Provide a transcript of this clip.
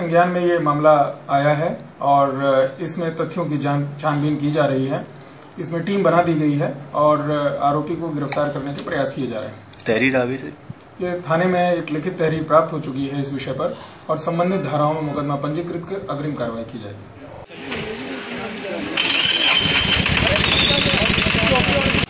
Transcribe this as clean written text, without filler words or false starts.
संज्ञान में ये मामला आया है और इसमें तथ्यों की छानबीन की जा रही है। इसमें टीम बना दी गई है और आरोपी को गिरफ्तार करने के प्रयास किए जा रहे हैं। तहरीर आगे से ये थाने में एक लिखित तहरीर प्राप्त हो चुकी है इस विषय पर और संबंधित धाराओं में मुकदमा पंजीकृत कर अग्रिम कार्रवाई की जाएगी।